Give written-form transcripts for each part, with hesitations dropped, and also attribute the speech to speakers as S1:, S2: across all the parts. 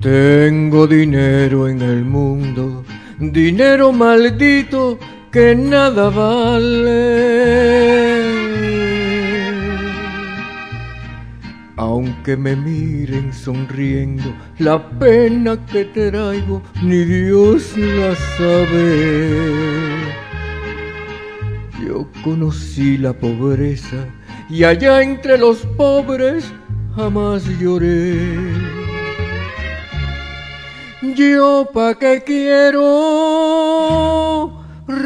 S1: Tengo dinero en el mundo, dinero maldito que nada vale. Aunque me miren sonriendo, la pena que traigo ni Dios la sabe. Yo conocí la pobreza y allá entre los pobres jamás lloré. Yo pa' qué quiero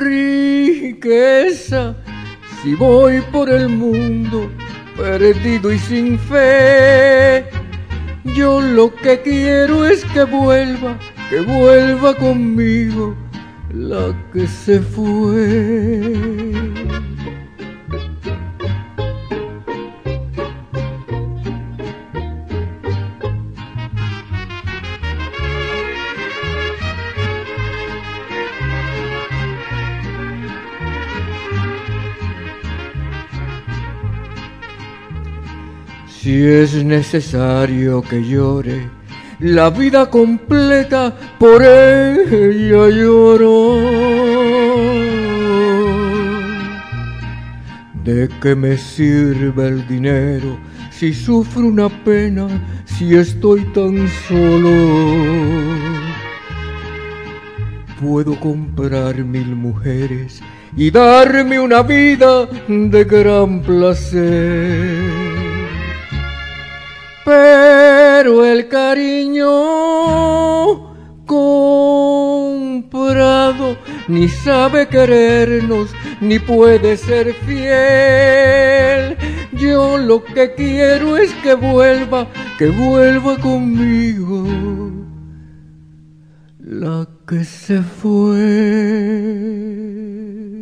S1: riqueza si voy por el mundo perdido y sin fe. Yo lo que quiero es que vuelva conmigo la que se fue. Si es necesario que llore la vida completa, por ella lloro. ¿De qué me sirve el dinero si sufro una pena, si estoy tan solo? Puedo comprar 1000 mujeres y darme una vida de gran placer. Pero el cariño comprado ni sabe querernos, ni puede ser fiel. Yo lo que quiero es que vuelva conmigo la que se fue.